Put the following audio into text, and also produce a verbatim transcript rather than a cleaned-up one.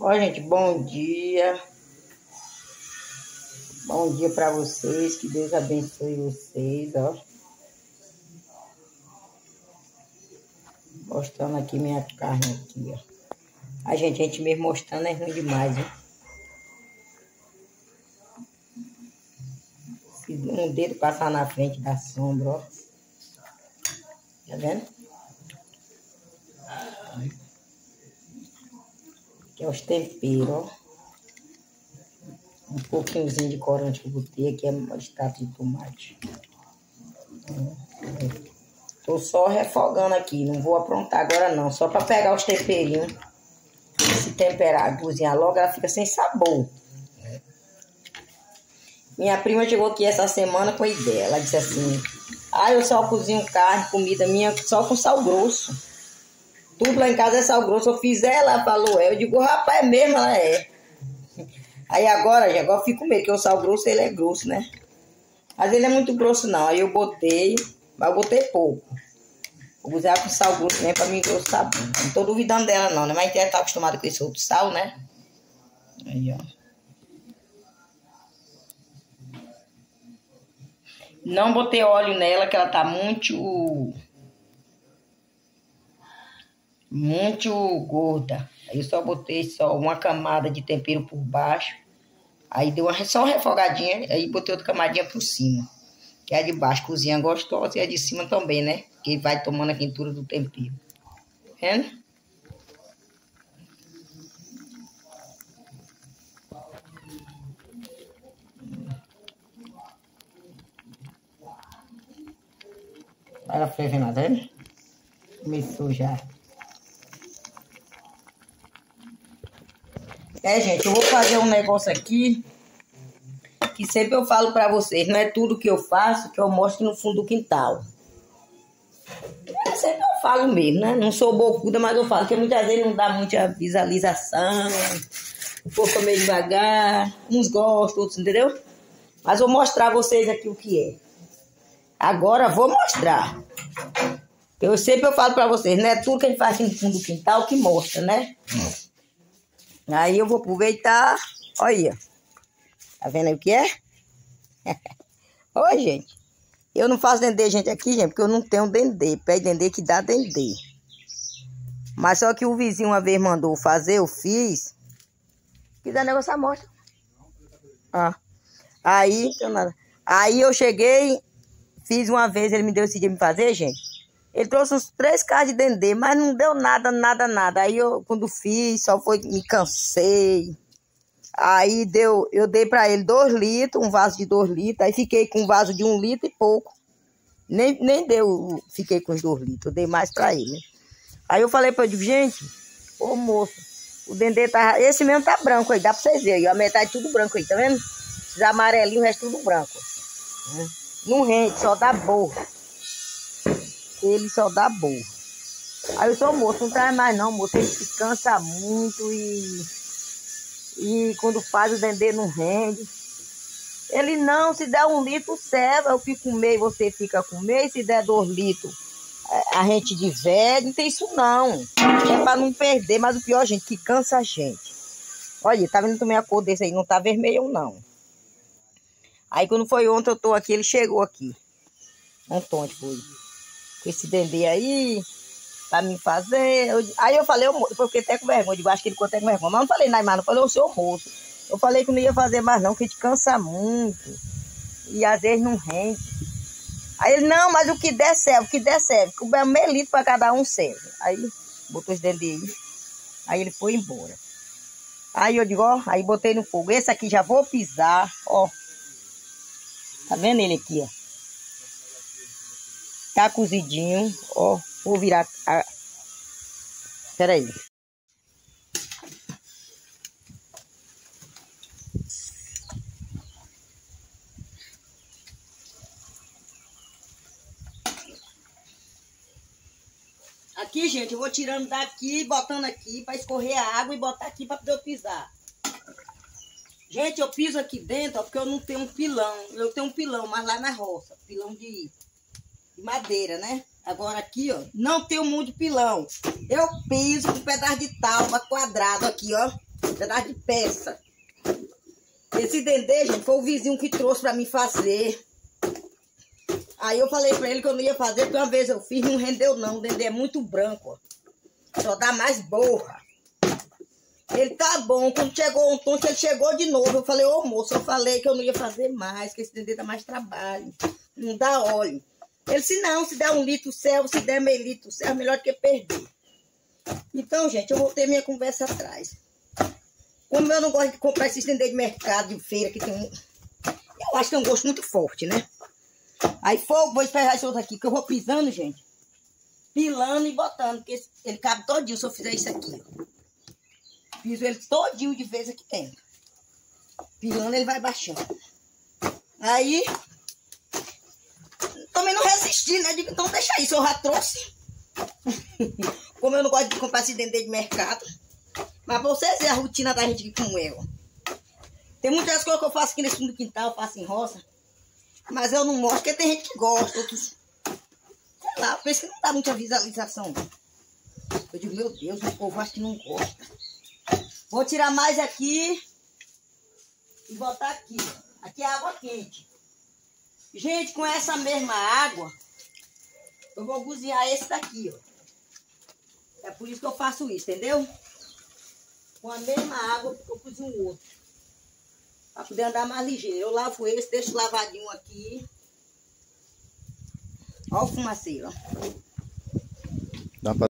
Ó, gente, bom dia. Bom dia pra vocês. Que Deus abençoe vocês, ó. Mostrando aqui minha carne aqui, ó. A gente, a gente mesmo mostrando é ruim demais, hein? Se um dedo passar na frente da sombra, ó. Tá vendo? Aqui é os temperos, ó. Um pouquinhozinho de corante que eu botei aqui, é extrato de tomate. Tô só refogando aqui, não vou aprontar agora não. Só pra pegar os temperinhos. Se temperar, cozinhar logo, ela fica sem sabor. Minha prima chegou aqui essa semana com a ideia. Ela disse assim: ah, eu só cozinho carne, comida minha, só com sal grosso. Tudo lá em casa é sal grosso. Eu fiz ela, falou é. Eu digo, rapaz, é mesmo, ela é. Aí agora, agora eu fico com medo, porque o sal grosso, ele é grosso, né? Mas ele é muito grosso não. Aí eu botei, mas eu botei pouco. Vou usar com sal grosso mesmo pra mim engrossar. Não tô duvidando dela não, né? Mas ela tá acostumada com esse outro sal, né? Aí, ó. Não botei óleo nela, que ela tá muito... Muito gorda. Aí eu só botei só uma camada de tempero por baixo. Aí deu uma, só uma refogadinha. Aí botei outra camadinha por cima. Que é de baixo cozinha gostosa e a de cima também, né? Que vai tomando a quentura do tempero. Tá vendo? Olha a fervendo, tá vendo? Começou já. É, gente, eu vou fazer um negócio aqui que sempre eu falo pra vocês. Não é tudo que eu faço que eu mostro no fundo do quintal. Eu sempre eu falo mesmo, né? Não sou bocuda, mas eu falo que muitas vezes não dá muita visualização. O povo meio devagar. Uns gostam, outros, entendeu? Mas vou mostrar a vocês aqui o que é. Agora vou mostrar. Eu sempre eu falo pra vocês, não é tudo que a gente faz no fundo do quintal que mostra, né? Aí eu vou aproveitar. Olha. Tá vendo aí o que é? Oi, gente. Eu não faço dendê, gente, aqui, gente, porque eu não tenho dendê. Pé de dendê que dá dendê. Mas só que o vizinho uma vez mandou fazer, eu fiz. Quiser negócio, mostra. Ah. Aí, aí eu cheguei, fiz uma vez, ele me deu esse dia de me fazer, gente. Ele trouxe uns três caras de dendê, mas não deu nada, nada, nada. Aí eu, quando fiz, só foi, me cansei. Aí deu, eu dei pra ele dois litros, um vaso de dois litros. Aí fiquei com um vaso de um litro e pouco. Nem, nem deu, fiquei com os dois litros, eu dei mais pra ele. Aí eu falei pra ele, gente, ô moço, o dendê tá, esse mesmo tá branco aí, dá pra vocês verem. A metade tudo branco aí, tá vendo? Esses amarelinhos, o resto tudo branco. Não rende, só dá borra. Ele só dá boa. Aí eu sou moço, não traz mais não, moço. Ele se cansa muito e... E quando faz o dendê não rende. Ele não, se der um litro, serve. Eu fico com meio, você fica com meio. Se der dois litros, a gente divide. Não tem isso não. É pra não perder. Mas o pior, gente, que cansa a gente. Olha, tá vendo também a cor desse aí? Não tá vermelho não. Aí quando foi ontem eu tô aqui, ele chegou aqui. Ontem foi. Com esse dendê aí, pra mim fazer. Eu, aí eu falei, eu, eu fiquei até com vergonha. Eu digo, acho que ele ficou até com vergonha. Mas não falei nada mais, não. Falei, ô seu moço. Eu falei que não ia fazer mais, não, que a gente cansa muito. E às vezes não rende. Aí ele, não, mas o que der serve, o que der serve. O meio litro pra cada um serve. Aí botou os dendê aí. Aí ele foi embora. Aí eu digo, ó, aí botei no fogo. Esse aqui já vou pisar, ó. Tá vendo ele aqui, ó? Tá cozidinho, ó, vou virar a... Espera aí. Aqui, gente, eu vou tirando daqui, botando aqui pra escorrer a água e botar aqui pra poder eu pisar. Gente, eu piso aqui dentro, ó, porque eu não tenho um pilão. Eu tenho um pilão, mas lá na roça, pilão de... madeira, né? Agora aqui, ó, não tem um monte de pilão. Eu piso com um pedaço de tábua quadrado aqui, ó. pedaço de peça. Esse dendê, gente, foi o vizinho que trouxe pra mim fazer. Aí eu falei pra ele que eu não ia fazer, porque uma vez eu fiz e não rendeu não. O dendê é muito branco, ó. Só dá mais borra. Ele tá bom. Quando chegou um tonto, ele chegou de novo. Eu falei, ô moço, eu falei que eu não ia fazer mais, que esse dendê dá mais trabalho. Não dá óleo. Ele disse, não, se der um litro serve, se der meio litro serve, melhor do que perder. Então, gente, eu voltei minha conversa atrás. Como eu não gosto de comprar esses dendê de mercado, de feira, que tem um... Eu acho que tem um gosto muito forte, né? Aí fogo, vou esperar esse outro aqui, que eu vou pisando, gente. Pilando e botando, porque ele cabe todinho se eu fizer isso aqui, ó. Piso ele todinho de vez aqui dentro. Pilando, ele vai baixando. Aí... Também não resisti, né? Digo, então deixa isso, eu já trouxe. Como eu não gosto de comprar esse dendê de mercado. Mas pra vocês verem a rotina da gente aqui como eu. Tem muitas coisas que eu faço aqui nesse fundo do quintal, eu faço em roça. Mas eu não mostro, porque tem gente que gosta, outros... Sei lá, penso que não dá muita visualização. Eu digo, meu Deus, o povo acho que não gosta. Vou tirar mais aqui e botar aqui. Aqui é água quente. Gente, com essa mesma água, eu vou cozinhar esse daqui, ó. É por isso que eu faço isso, entendeu? Com a mesma água eu cozinho o outro. Pra poder andar mais ligeiro. Eu lavo esse, deixo lavadinho aqui. Ó o fumaceiro, ó. Dá pra